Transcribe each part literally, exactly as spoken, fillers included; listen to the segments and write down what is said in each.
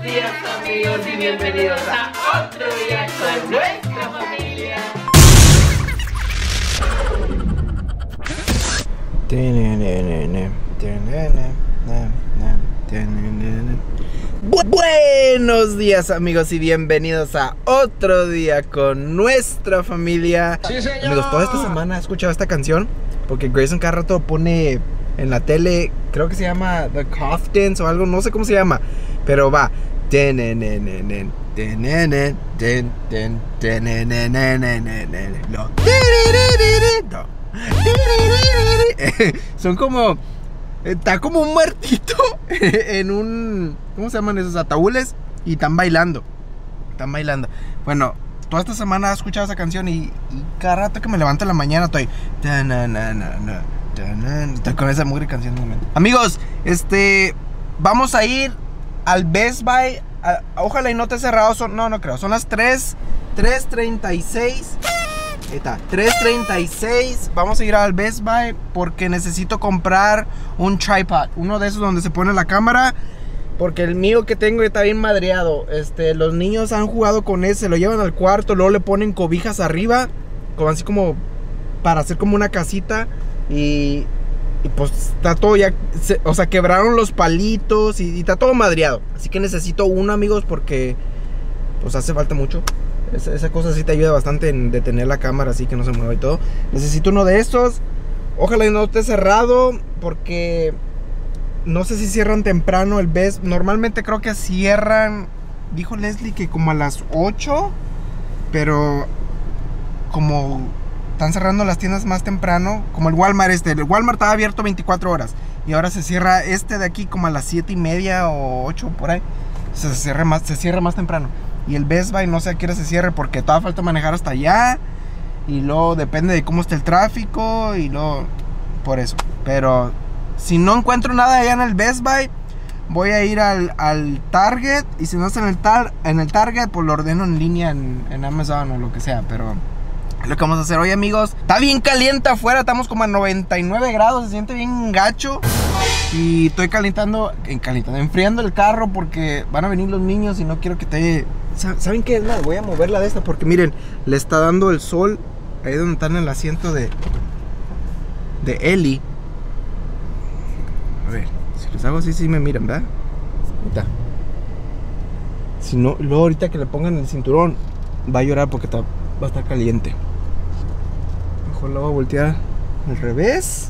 días amigos y bienvenidos a otro día con nuestra familia. Buenos días amigos y bienvenidos a otro día con nuestra familia. Sí, señor. Amigos, toda esta semana he escuchado esta canción porque Grayson cada rato pone en la tele, creo que se llama The Cough Dance o algo, no sé cómo se llama, pero va. Son como, está como un muertito en un, ¿cómo se llaman esos ataúdes? Y están bailando, están bailando. Bueno, toda esta semana he escuchado esa canción y, y cada rato que me levanto en la mañana estoy Estoy con esa mugre canción en mi mente. Amigos, este vamos a ir al Best Buy. a, Ojalá y no te he cerrado. Son, no, no creo. Son las tres treinta y seis. Ahí está, tres treinta y seis. Vamos a ir al Best Buy porque necesito comprar un tripod. Uno de esos donde se pone la cámara. Porque el mío que tengo está bien madreado. Este, los niños han jugado con ese. Lo llevan al cuarto. Luego le ponen cobijas arriba. Como así como para hacer como una casita. Y, y pues está todo ya, se, o sea, quebraron los palitos y, y está todo madreado. Así que necesito uno, amigos, porque pues hace falta mucho. Esa, esa cosa sí te ayuda bastante en detener la cámara, así que no se mueva y todo. Necesito uno de estos. Ojalá y no esté cerrado, porque no sé si cierran temprano el Best. Normalmente creo que cierran, dijo Leslie que como a las ocho, pero como están cerrando las tiendas más temprano, como el Walmart este. El Walmart estaba abierto veinticuatro horas y ahora se cierra este de aquí como a las siete y media o ocho por ahí. Se cierra más, se cierra más temprano. Y el Best Buy no sé a qué hora se cierre porque todavía falta manejar hasta allá. Y luego depende de cómo esté el tráfico y luego por eso. Pero si no encuentro nada allá en el Best Buy, voy a ir al, al Target. Y si no está en el, tar, en el Target, pues lo ordeno en línea en, en Amazon o lo que sea. Pero es lo que vamos a hacer hoy, amigos. Está bien caliente afuera, estamos como a noventa y nueve grados, se siente bien gacho. Y estoy calentando, en calentando, enfriando el carro porque van a venir los niños y no quiero que te... ¿Saben qué es más? Voy a moverla de esta porque miren, le está dando el sol ahí donde está en el asiento de de Ellie. A ver, si les hago así, sí me miran, ¿verdad? Ahorita. Si no, luego ahorita que le pongan el cinturón va a llorar porque está, va a estar caliente. Mejor la voy a voltear al revés.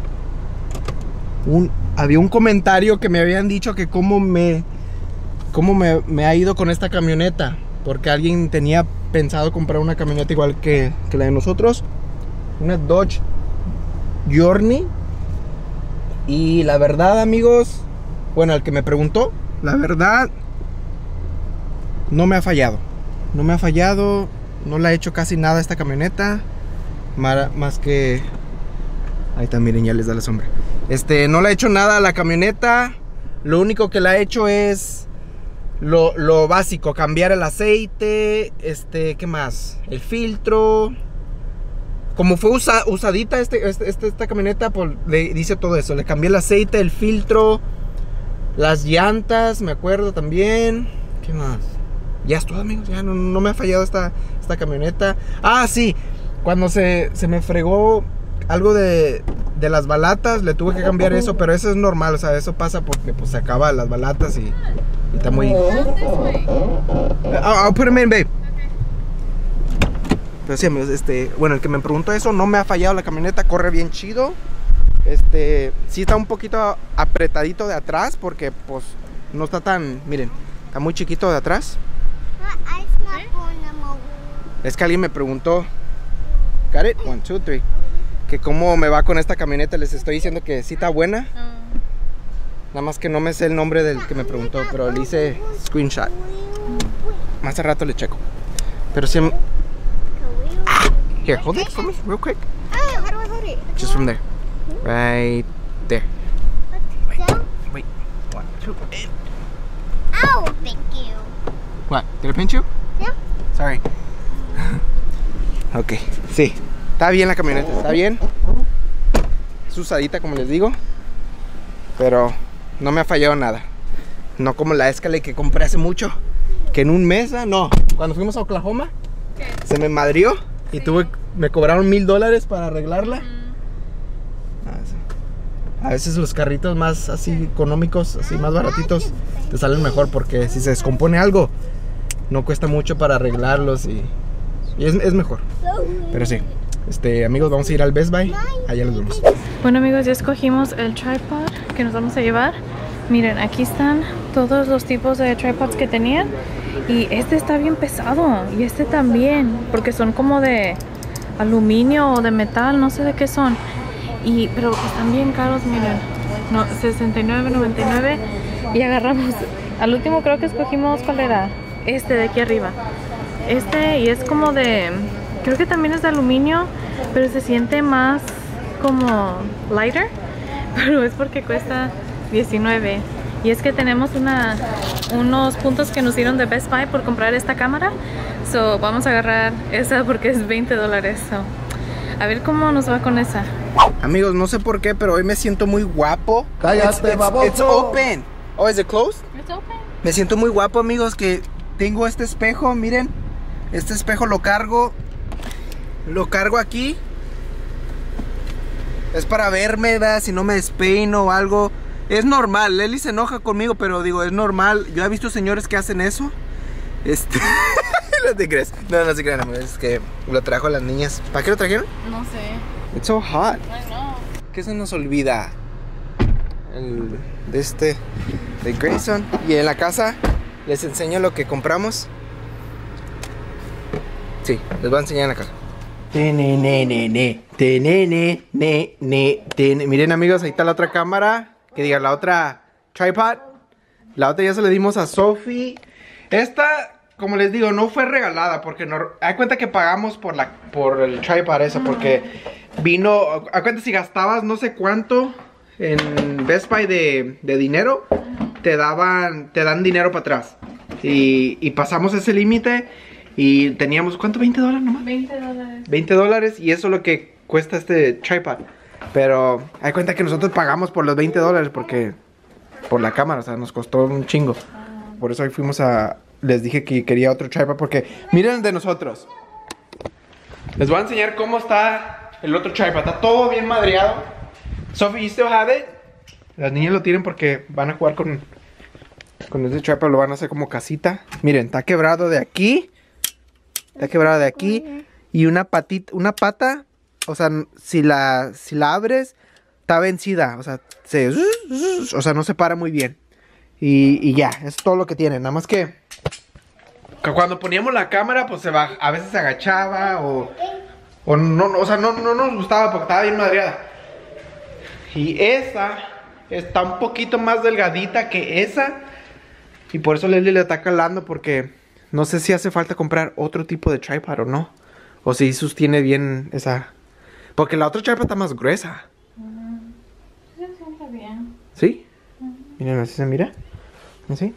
Un, había un comentario que me habían dicho que cómo me cómo me, me ha ido con esta camioneta, porque alguien tenía pensado comprar una camioneta igual que, que la de nosotros, una Dodge Journey. Y la verdad, amigos, bueno, al que me preguntó, la verdad no me ha fallado. No me ha fallado, no le ha hecho casi nada a esta camioneta, más que... Ahí está, miren, ya les da la sombra. Este, no le ha hecho nada a la camioneta. Lo único que le ha hecho es lo, lo básico, cambiar el aceite. Este, ¿qué más? El filtro. Como fue usa, usadita este, este, este, esta camioneta, pues le dice todo eso. Le cambié el aceite, el filtro, las llantas, me acuerdo también. ¿Qué más? Ya es todo, amigos, ya no, no me ha fallado esta, esta camioneta. Ah, sí, cuando se, se me fregó algo de, de las balatas, le tuve que cambiar eso, pero eso es normal, o sea, eso pasa porque pues se acaban las balatas y, y está muy... I'll, I'll put them in, babe. Pero sí, amigos, este, bueno, el que me preguntó eso, no me ha fallado la camioneta, corre bien chido. Este, sí está un poquito apretadito de atrás porque pues no está tan, miren, está muy chiquito de atrás. Es que alguien me preguntó, got it? One, two, three. Que cómo me va con esta camioneta. Les estoy diciendo que sí está buena. Nada más que no me sé el nombre del que me preguntó, pero le hice screenshot. Más al rato le checo. Pero sí. Ah, here, hold it for me, real quick. Oh, how do I hold it? Just from there. Right there. Wait, wait. One, two, and... Oh, thank you. What? Did I pinch you? Yeah. Sorry. Ok, sí. Está bien la camioneta, está bien. Es usadita, como les digo. Pero no me ha fallado nada. No como la Escalade que compré hace mucho. Que en un mes, no, cuando fuimos a Oklahoma, ¿Qué? se me madrió y Sí. tuve, me cobraron mil dólares para arreglarla. Mm. Ah, sí. A veces los carritos más así económicos, así más baratitos, te salen mejor porque si se descompone algo, no cuesta mucho para arreglarlos y, y es, es mejor. Pero sí, este, amigos, vamos a ir al Best Buy. Allá los vemos. Bueno, amigos, ya escogimos el tripod que nos vamos a llevar. Miren, aquí están todos los tipos de tripods que tenían. Y este está bien pesado. Y este también, porque son como de aluminio o de metal, no sé de qué son. Y, pero están bien caros, miren. No, sesenta y nueve noventa y nueve. Y agarramos, al último creo que escogimos, ¿cuál era? Este de aquí arriba. Este, y es como de, creo que también es de aluminio, pero se siente más como lighter. Pero es porque cuesta diecinueve. Y es que tenemos una, unos puntos que nos dieron de Best Buy por comprar esta cámara. So, vamos a agarrar esa porque es veinte dólares. So, a ver cómo nos va con esa. Amigos, no sé por qué, pero hoy me siento muy guapo. Cállate, It's- it's- baboso. It's open. Oh, is it closed? It's open. Me siento muy guapo, amigos, que tengo este espejo, miren. Este espejo lo cargo. Lo cargo aquí. Es para verme, ¿verdad? Si no me despeino o algo. Es normal, Leli se enoja conmigo, pero digo, es normal. Yo he visto señores que hacen eso. Este... no te crees. No, no se crean, amigos. Es que lo trajo a las niñas. ¿Para qué lo trajeron? No sé. It's so hot. I know. ¿Qué se nos olvida? El de este de Grayson. Y en la casa les enseño lo que compramos. Sí, les voy a enseñar en la casa. Tenenenene, tenene, ne, ne, tene. Miren, amigos, ahí está la otra cámara. Que diga, la otra tripod. La otra ya se le dimos a Sophie. Esta, como les digo, no fue regalada. Porque no, hay cuenta que pagamos por la por el tripod esa. Porque vino, hay cuenta si gastabas no sé cuánto en Best Buy de, de dinero, te daban, te dan dinero para atrás. Y, y pasamos ese límite y teníamos, ¿cuánto? ¿veinte dólares nomás? veinte dólares. veinte dólares y eso es lo que cuesta este tripod. Pero hay cuenta que nosotros pagamos por los veinte dólares porque por la cámara, o sea, nos costó un chingo. Por eso hoy fuimos a, les dije que quería otro tripod porque miren el de nosotros. Les voy a enseñar cómo está el otro tripod. Está todo bien madreado. Sophie, you still have it? Las niñas lo tienen porque van a jugar con con este tripod, lo van a hacer como casita. Miren, está quebrado de aquí. Está quebrado de aquí y una patita, una pata, o sea, si la si la abres está vencida, o sea, se o sea, no se para muy bien. Y, y ya, es todo lo que tiene, nada más que, que cuando poníamos la cámara pues se va, a veces se agachaba o o no, o sea, no, no nos gustaba porque estaba bien madreada. Y esa está un poquito más delgadita que esa. Y por eso Leslie le está calando porque no sé si hace falta comprar otro tipo de tripod o no. O si sostiene bien esa. Porque la otra tripod está más gruesa. Sí, se siente bien. ¿Sí? Miren, así se mira. ¿Así?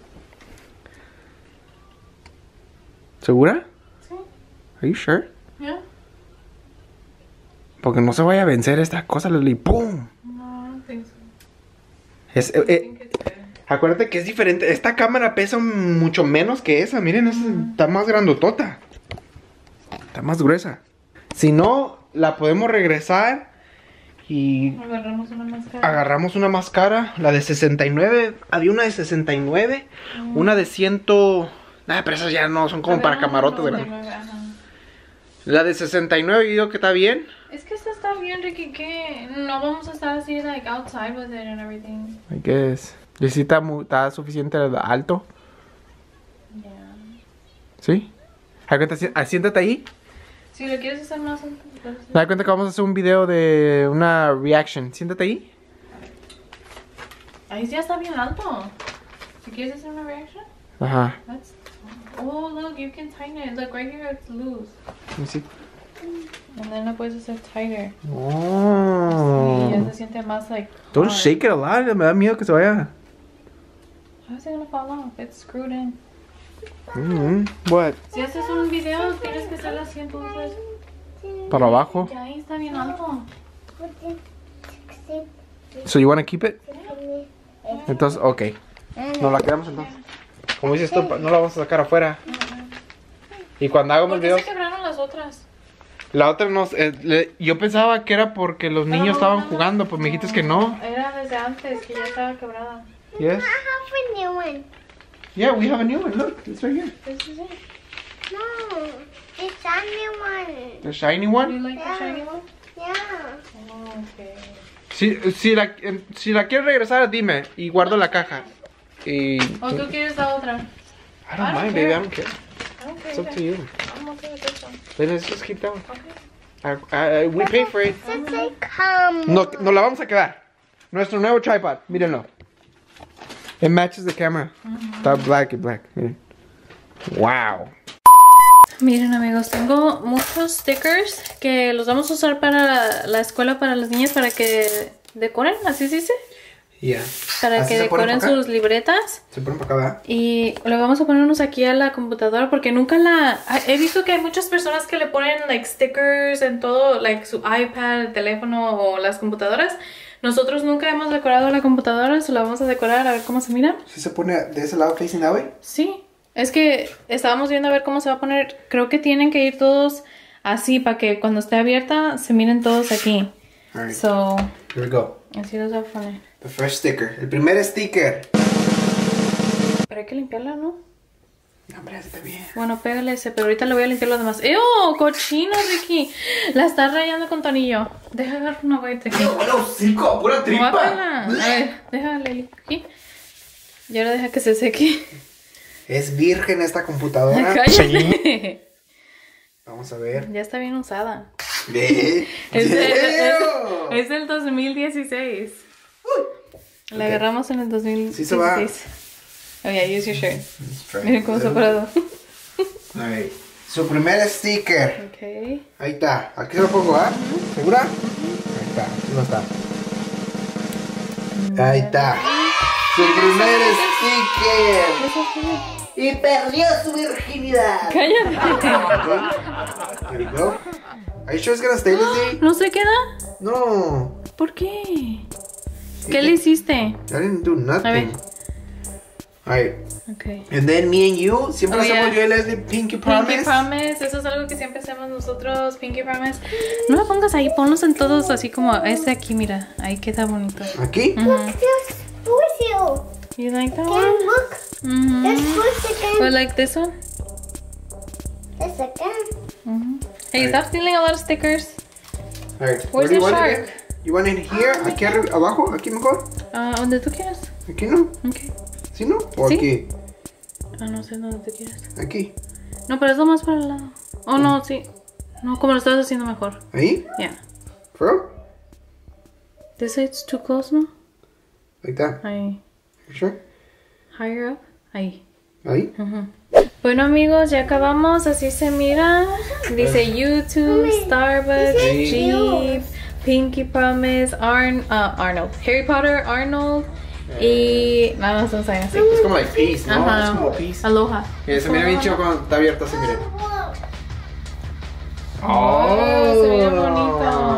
¿Segura? Sí. Are you sure? Yeah. Porque no se vaya a vencer esta cosa, Leslie. ¡Pum! No, I don't think so. Es, I eh, eh, think it's good. acuérdate que es diferente. Esta cámara pesa mucho menos que esa. Miren, esa está más grandotota. Está más gruesa. Si no, la podemos regresar y Agarramos una máscara. agarramos una más cara. La de sesenta y nueve. Había una de sesenta y nueve. Una de cien. Nah, pero esas ya no son como para camarotes grandes. La de sesenta y nueve yo digo que está bien. Es que esta está bien, Ricky, que no vamos a estar así, like, outside with it and everything. I guess. ¿Y si está, mu- está suficiente alto? Yeah. ¿Sí? ¿Hay cuenta? si- ah, Siéntate ahí. Si lo quieres hacer más, puedes hacer. Me da cuenta que vamos a hacer un video de una reaction. Siéntate ahí. Ahí ya está bien alto. Si quieres hacer una reaction, Ajá. that's... Oh, look, you can tighten it. Look, right here it's loose. Let me see. And then lo puedes hacer tighter. Oh. Y ya se siente más, like... Don't hard. shake it a lot. Me da miedo que se vaya. How is it gonna fall off? It's screwed in. Mm, what? Si haces un video, tienes que hacerlo así entonces. Para abajo. Ya ahí está bien alto. So you want to keep it? Entonces, ok. Nos la quedamos entonces. Como dices tú, no la vamos a sacar afuera. Y cuando hagamos ¿Por qué videos... se quebraron las otras? La otra no... Eh, le- yo pensaba que era porque los niños No, estaban no, no. jugando, pues me dijiste que no. Era desde antes, que ya estaba quebrada. Yes. I have a new one. Yeah, we have a new one. Look, it's right here. This is it. No, it's a new one. The shiny You one. like the shiny one? Yeah. Oh, okay. Si, si, la, eh, si la quieres regresar, dime. Y guardo la caja. Y... ¿O tú quieres la otra? I don't I don't mind, care. baby. I don't care. I don't care It's up either. to you. I'm okay with this one. Then let's just keep that one. Okay. I, I, we pay for it. Since they come. No, nos la vamos a quedar. Nuestro nuevo tripod. Mírenlo. It matches the camera. Está black y black. Miren. Wow. Miren amigos, tengo muchos stickers que los vamos a usar para la escuela para las niñas para que decoren, así se dice. Yeah. Para ¿Así que se ponen decoren para acá? sus libretas. Se ponen para acá, ¿verdad? Y le vamos a poner unos aquí a la computadora porque nunca la... He visto que hay muchas personas que le ponen like stickers en todo, like su iPad, el teléfono o las computadoras. Nosotros nunca hemos decorado la computadora, se la vamos a decorar a ver cómo se mira. ¿Sí se pone de ese lado facing that way? Sí, es que estábamos viendo a ver cómo se va a poner. Creo que tienen que ir todos así para que cuando esté abierta se miren todos aquí. Alright. So, Here we go. así los voy a poner. The first sticker. El primer sticker. Pero hay que limpiarla, ¿no? No, hombre, está bien. Bueno, pégale ese, pero ahorita le voy a limpiar los demás. ¡Ew! ¡Cochino, Ricky! La estás rayando con tornillo. Deja agarrar una vuelta aquí. Bueno, cinco, pura tripa. Guárdala. A ver, déjale aquí. Y ahora deja que se seque. Es virgen esta computadora. Cállate. Vamos a ver. Ya está bien usada. Ve. Es, de- es- Ew. es del dos mil dieciséis. La Ok. agarramos en el dos mil dieciséis. Sí se va. Oh yeah, use your shirt. Let's try Miren cómo it. se ha parado. Alright. Su primer sticker. Ok. Ahí está. Aquí se lo pongo, ¿ah? ¿Segura? Ahí está. Aquí no está. Ahí está. Su primer sticker. Eso fue. Y perdió su virginidad. Cállate. Here we go. Are you sure it's gonna stay, Lizzie? ¿No se queda? No. ¿Por qué? ¿Qué le hiciste? I didn't do nothing. A ver. Alright. Okay. And then me and you, siempre Oh, hacemos yeah. yo y Leslie Pinky Promise. Pinky Promise, eso es algo que siempre hacemos nosotros, Pinky Promise. No lo pongas ahí, ponlos en todos así como este aquí, mira, ahí queda bonito. Aquí. Ujú. There's Lucio. You like that Can one? look. Mhm. There's Lucio Or again. like this one? There's again. Mhm. Hey, stop stealing a lot of stickers. Alright. Where's Where do you the want shark? it again? You want it here? Aquí arriba, abajo, aquí mejor. Ah, donde tú quieras. Aquí no. Okay. ¿Sí no? O Sí. aquí. Ah, no sé dónde tú quieras. Aquí. No, pero es lo más para el lado. Oh, no, sí. No, como lo estás haciendo mejor. Ahí. Yeah. For real? This side's too close, ¿no? Like that. Ahí. You sure? Higher up. Ahí. Ahí. Ujú. Bueno amigos, ya acabamos, así se mira. Dice YouTube, Starbucks, Sí. Jeep, Pinky Promise, Arn uh, Arnold, Harry Potter, Arnold y nada más un sign así. Es como like peace, ¿no? Ajá. Es como peace. Aloha. Eh, se mira bien chido cuando está abierto así, miren. Oh, se mira bonito.